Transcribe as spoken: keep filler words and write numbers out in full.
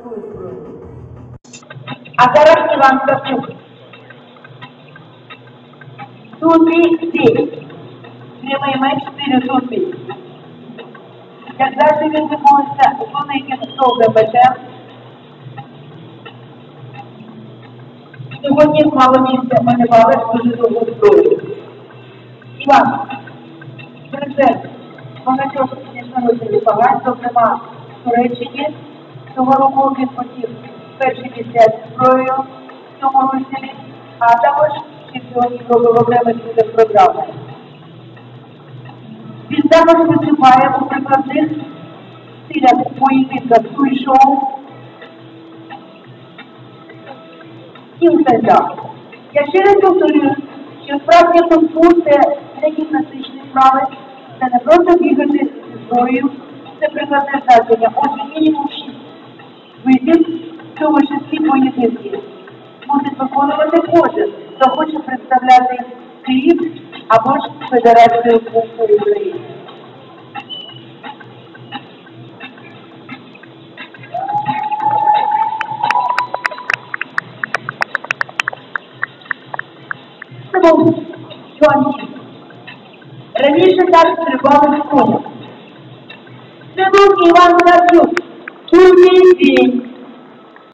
стрілковою зброєю. А зараз Іван Кравчук. Тут бій. Прямий меч чотири тут бій. Як завжди він виконується великим довгим мечем. Сьогодні мало місця малювали дуже довгу зброю. Іван, президент багатьох міжнародних змагань, зокрема в Туреччині, цього року він хотів перші місця зі зброєю в цьому розділі, а також чемпіон Європи в окремих видах програми. Він також виступає у прикладних стилях поєдинка суй-шоу і у стендах. Я ще раз повторюю, що справді кунг-фу – це не гімнастичні справи, це не просто бігати зі зброєю, це прикладне значення. Отже, мінімум шість видів, в цьому числі поєдинки, мусить виконувати кожен, хто хоче представляти Київ або ж Федерацію кунг-фу України. Це був Чуанчі. Раніше так стрибали в конях. Це був Іван Кравчук. Турній бій.